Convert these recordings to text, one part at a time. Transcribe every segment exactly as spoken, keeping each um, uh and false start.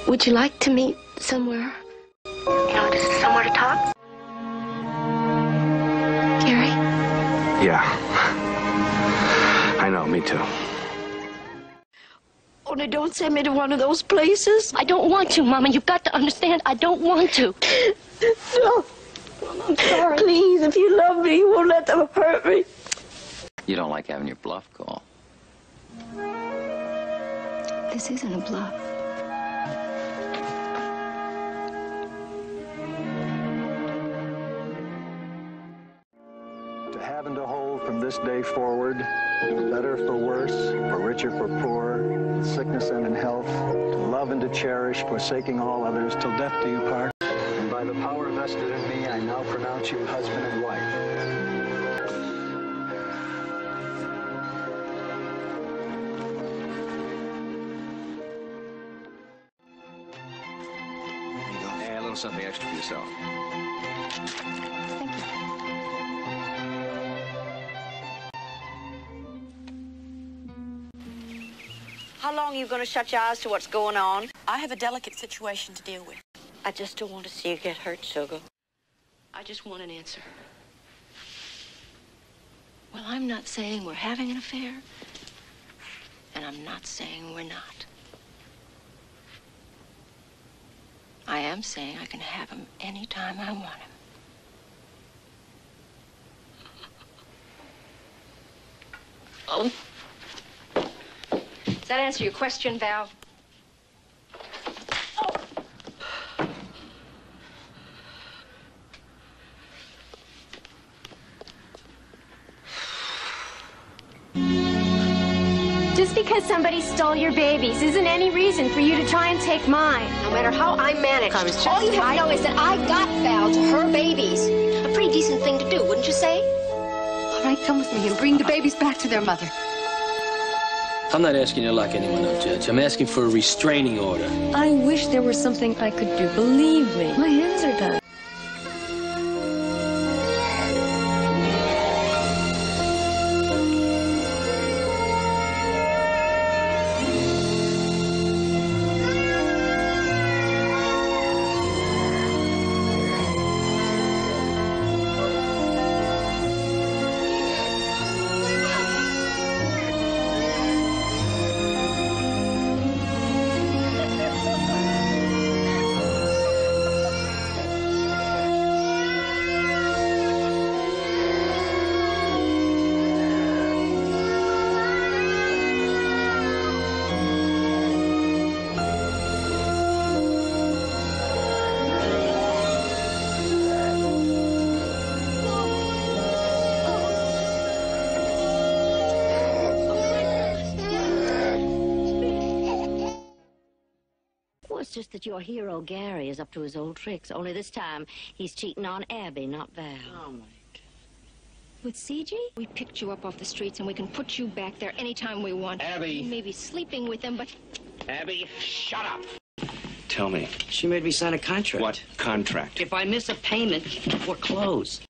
Would you like to meet somewhere? You know, just somewhere to talk? Gary? Yeah. I know, me too. Oh, now don't send me to one of those places. I don't want to, Mama. You've got to understand, I don't want to. No. I'm sorry. Please, if you love me, you won't let them hurt me. You don't like having your bluff call. This isn't a bluff. To have and to hold from this day forward, for better for worse, for richer for poor, in sickness and in health, to love and to cherish, forsaking all others, till death do you part. And by the power vested in me, I now pronounce you husband and wife. Hey, a little something extra for yourself. Thank you. How long are you going to shut your eyes to what's going on? I have a delicate situation to deal with. I just don't want to see you get hurt, Sugar. I just want an answer. Well, I'm not saying we're having an affair, and I'm not saying we're not. I am saying I can have him anytime I want him. Oh. Does that answer your question, Val? Oh. Just because somebody stole your babies isn't any reason for you to try and take mine. No matter how I manage, all you have to know is that I got Val to her babies. A pretty decent thing to do, wouldn't you say? All right, come with me and bring the babies back to their mother. I'm not asking you to lock anyone up, Judge. I'm asking for a restraining order. I wish there was something I could do. Believe me, my hands are done. It's just that your hero, Gary, is up to his old tricks. Only this time, he's cheating on Abby, not Val. Oh, my God. With C J, we picked you up off the streets and we can put you back there anytime we want. Abby. You may be sleeping with them, but... Abby, shut up. Tell me. She made me sign a contract. What contract? If I miss a payment, we're closed.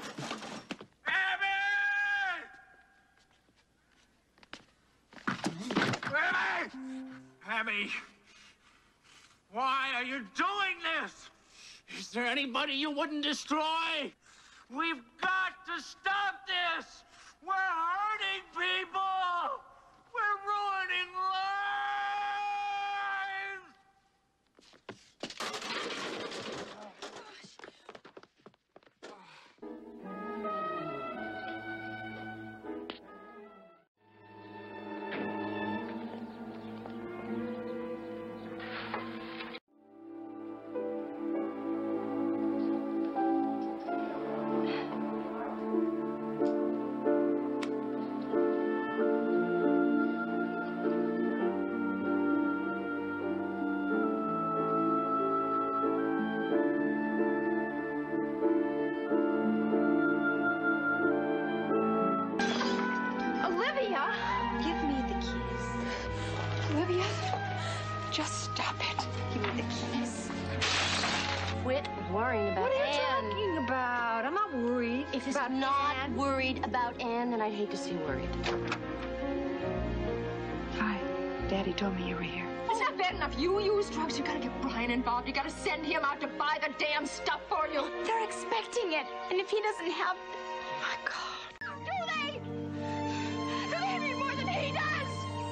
Abby! Abby! Why are you doing this? Is there anybody you wouldn't destroy? We've got to stop this! We're hurting people! We're ruining Just stop it. Give me the keys. Quit worrying about What are you Anne. talking about? I'm not worried. If it's about not Anne. worried about Anne, then I'd hate to see you worried. Hi. Daddy told me you were here. It's not bad enough you use drugs. You gotta get Brian involved. You gotta send him out to buy the damn stuff for you. They're expecting it. And if he doesn't have... My God. Do they? Do they need more than he does?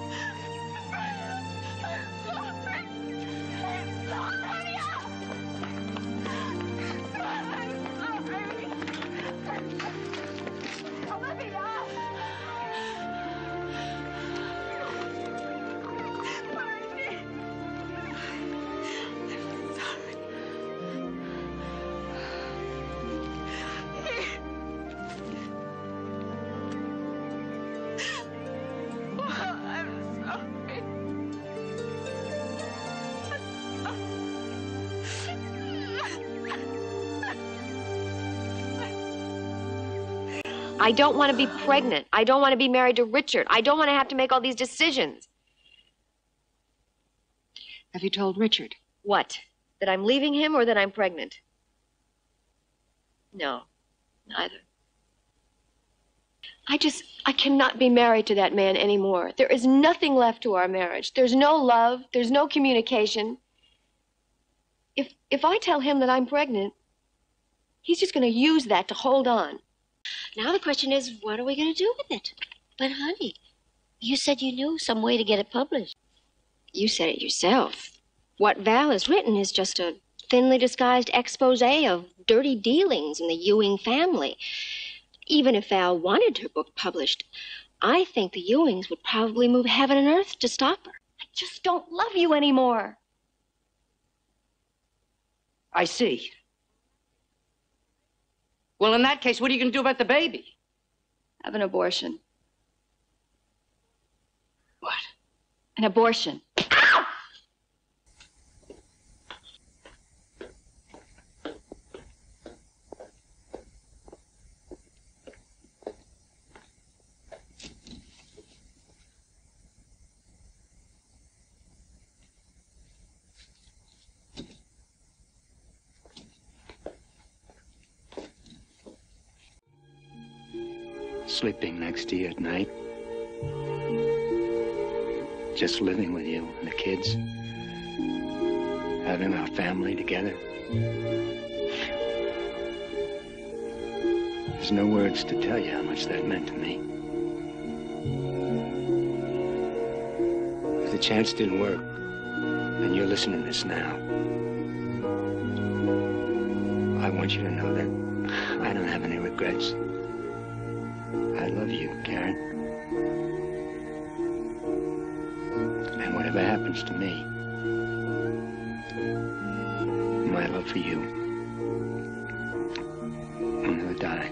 I don't want to be pregnant. I don't want to be married to Richard. I don't want to have to make all these decisions. Have you told Richard? What? That I'm leaving him or that I'm pregnant? No, neither. I just, I cannot be married to that man anymore. There is nothing left to our marriage. There's no love. There's no communication. If, if I tell him that I'm pregnant, he's just going to use that to hold on. Now the question is, what are we going to do with it? But, honey, you said you knew some way to get it published. You said it yourself. What Val has written is just a thinly disguised expose of dirty dealings in the Ewing family. Even if Val wanted her book published, I think the Ewings would probably move heaven and earth to stop her. I just don't love you anymore. I see. Well, in that case, what are you going to do about the baby? Have an abortion. What? An abortion. Sleeping next to you at night. Just living with you and the kids. Having our family together. There's no words to tell you how much that meant to me. If the chance didn't work, and you're listening to this now, I want you to know that I don't have any regrets. I love you, Karen. And whatever happens to me, my love for you will never die.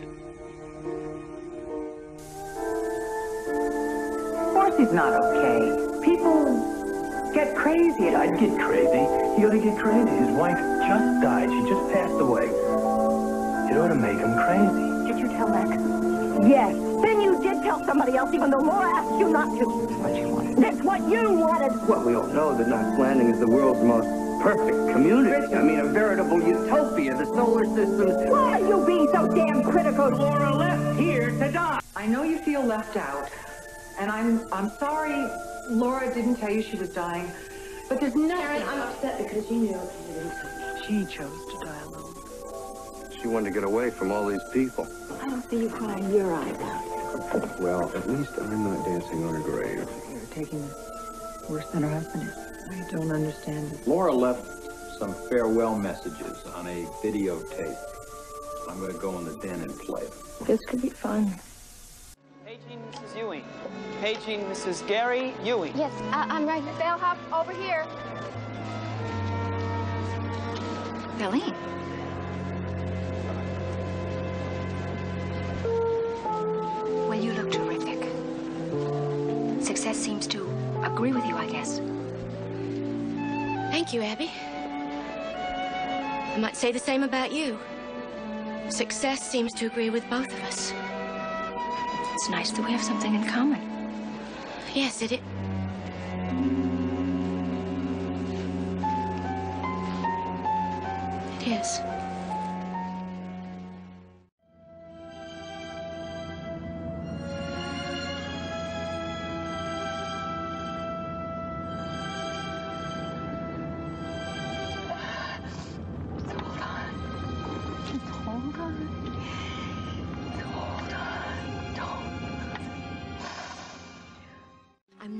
Of course he's not okay. People get crazy. I'd get crazy. He ought to get crazy. His wife just died. She just passed away. It ought to make him crazy. Did you tell Max? Yes. Then you did tell somebody else, even though Laura asked you not to. That's what you wanted. That's what you wanted. Well, we all know that Knox Landing is the world's most perfect community. I mean, a veritable utopia. The solar system... Why are you being so damn critical? Laura left here to die. I know you feel left out, and I'm I'm sorry Laura didn't tell you she was dying, but there's nothing... Karen, I'm upset because you knew and you didn't tell me. She chose to die alone. She wanted to get away from all these people. I don't see you crying your eyes out. Well, at least I'm not dancing on her grave. You're taking this worse than her husband is. I don't understand it. Laura left some farewell messages on a videotape. I'm going to go in the den and play it. This could be fun. Paging Missus Ewing. Paging Missus Gary Ewing. Yes, I I'm right here. Bellhop, over here. Bellene. Well, you look terrific. Success seems to agree with you, I guess. Thank you, Abby. I might say the same about you. Success seems to agree with both of us. It's nice that we have something in common. Yes, it is. It is.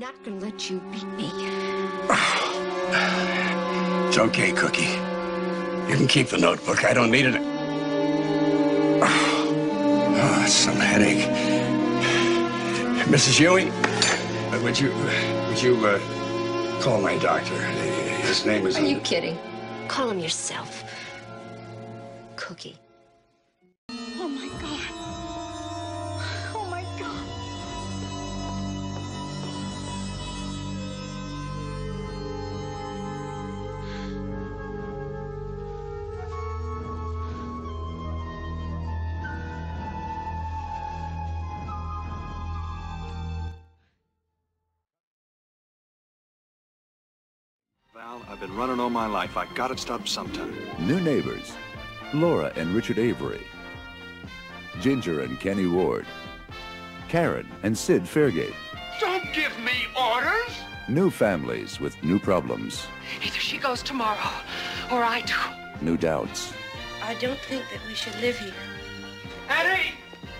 not gonna let you beat me. It's okay, Cookie. You can keep the notebook. I don't need it. Oh, some headache. Missus Ewing, uh, would you, would you, uh, call my doctor? His name is... Are you kidding? Call him yourself. Cookie. Oh, my God. Oh, my God. Val, I've been running all my life. I gotta stop sometime. New neighbors, Laura and Richard Avery, Ginger and Kenny Ward, Karen and Sid Fairgate. Don't give me orders! New families with new problems, Either she goes tomorrow, or I do. new doubts. I don't think that we should live here. Eddie!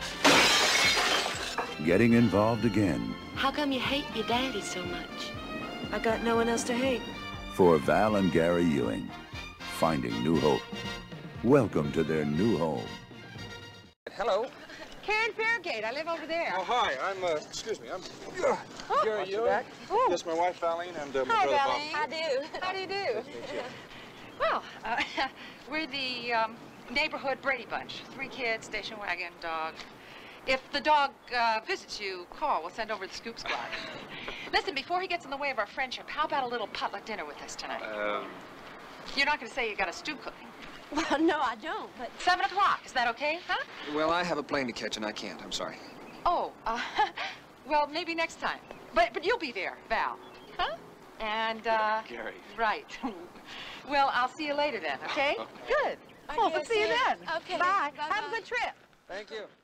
Getting involved again. How come you hate your daddy so much? I got no one else to hate. For Val and Gary Ewing, finding new hope. Welcome to their new home. Hello. Karen Fairgate, I live over there. Oh, hi. I'm, uh, excuse me, I'm... Oh, Gary Ewing. back. Oh. Yes, my wife, Valene, and uh, my Hi, brother, Valene. Bob. How do? How do you do? Well, uh, we're the um, neighborhood Brady Bunch. Three kids, station wagon, dog. If the dog uh, visits you, call. We'll send over the scoop squad. Listen, before he gets in the way of our friendship, how about a little potluck dinner with us tonight? Um... You're not going to say you got a stew cooking. Well, no, I don't, but... Seven o'clock, is that okay, huh? Well, I have a plane to catch and I can't. I'm sorry. Oh, uh, well, maybe next time. But but you'll be there, Val. Huh? And, uh... Gary. Right. Well, I'll see you later then, okay? Good. I Well, guess see you so. then. Okay. Bye. Bye-bye. Have a good trip. Thank you.